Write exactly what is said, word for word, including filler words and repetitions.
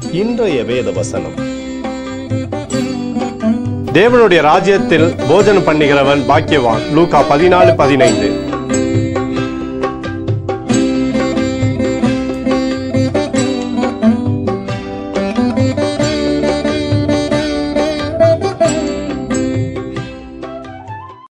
இன்றைய வேத வசனம். தேவனுடைய ராஜ்யத்தில் போஜனம் பண்ணுகிறவன் பாக்கியவான். லூக்கா பதினாலு பதினைந்து.